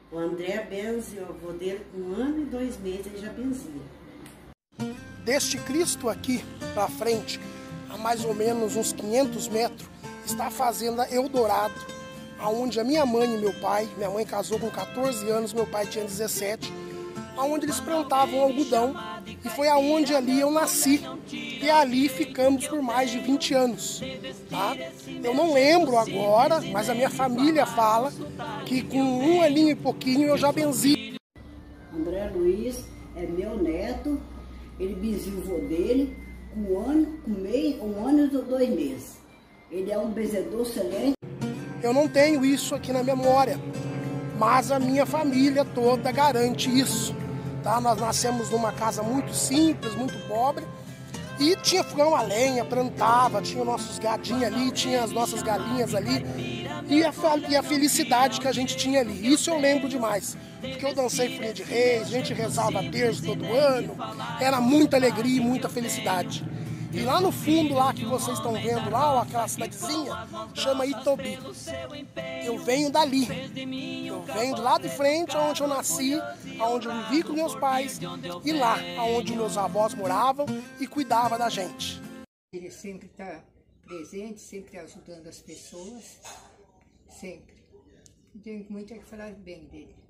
O André benze o avô dele com 1 ano e 2 meses, ele já benzia. Deste Cristo aqui para frente, a mais ou menos uns 500 metros, está a fazenda Eldorado, onde a minha mãe e meu pai, minha mãe casou com 14 anos, meu pai tinha 17, onde eles plantavam algodão, e foi aonde ali eu nasci, e ali ficamos por mais de 20 anos. Tá? Eu não lembro agora, mas a minha família fala que com 1 aninho e pouquinho eu já benzi. André Luiz é meu neto, ele benzia o vô dele com 1 ano e 2 meses. Ele é um benzedor excelente. Eu não tenho isso aqui na memória, mas a minha família toda garante isso. Tá? Nós nascemos numa casa muito simples, muito pobre, e tinha fogão a lenha, plantava, tinha nossos gadinhos ali, tinha as nossas galinhas ali, e a felicidade que a gente tinha ali. Isso eu lembro demais, porque eu dancei folia de reis, a gente rezava terço todo ano, era muita alegria e muita felicidade. E lá no fundo, lá que vocês estão vendo, lá, aquela cidadezinha, chama Itobi. Eu venho dali. Eu venho do lado de frente, onde eu nasci, onde eu vivi com meus pais, e lá, onde meus avós moravam e cuidavam da gente. Ele sempre está presente, sempre ajudando as pessoas, sempre. Tenho muito a que falar bem dele.